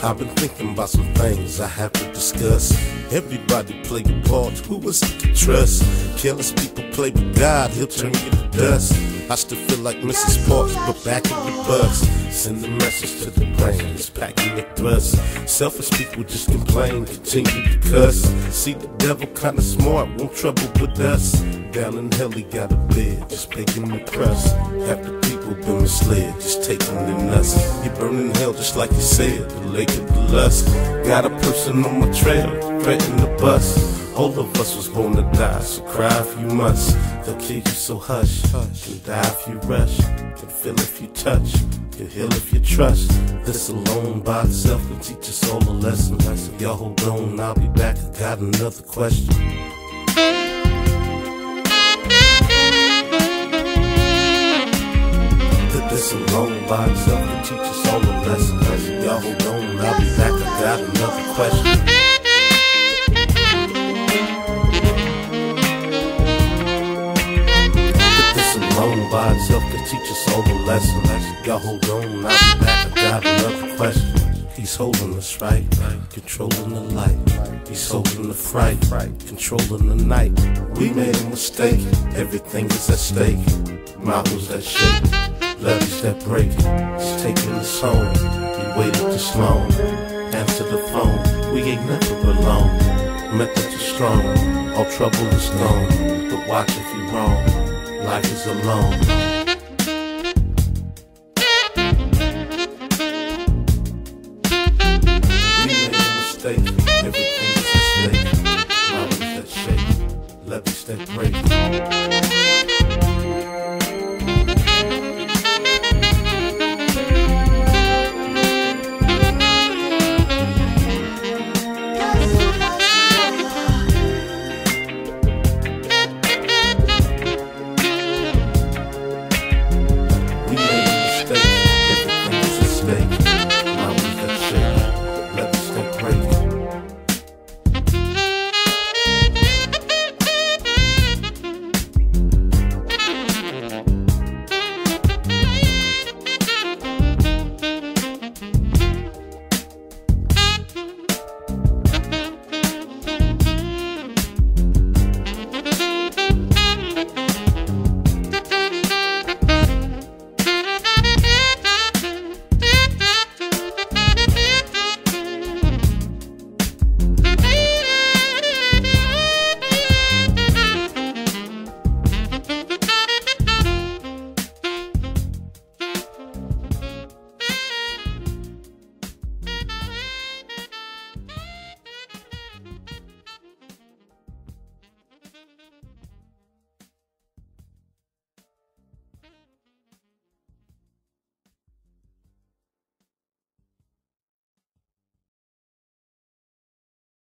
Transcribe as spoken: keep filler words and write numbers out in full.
I've been thinking about some things I have to discuss. Everybody play a part, who was it to trust? Careless people play with God, he'll turn you to dust. I still feel like Missus Parks, but back in the bus. Send a message to the brain, it's packing the thrust. Selfish people just complain, continue to cuss. See, the devil kinda smart, won't trouble with us. Down in hell he got a bed, just baking the crust. Half the people been misled, just taking the nuts. You burn in hell just like you said, the lake of the lust. Got a person on my trail, threatening to bust. All of us was born to die, so cry if you must. They'll kill you, so hush. Can die if you rush, can feel if you touch, can heal if you trust. This alone by itself can teach us all a lesson. Y'all hold on, I'll be back, I got another question. This alone by itself can teach us all a lesson. Y'all hold on, I'll be back, I got another question. Alone by itself can teach us all a lesson. Y'all hold on, I'll be back, I got another question. He's holding us right, controlling the light. He's holding the fright, controlling the night. We made a mistake, everything is at stake. Mountains that shake, levees that break. It's taking us home, we waited this long. Answer the phone, we ain't never alone. Methods are strong, all trouble is gone. But watch if you're wrong, life is alone. We made a mistake, everything is at stake. Mountains that shake, levees that break.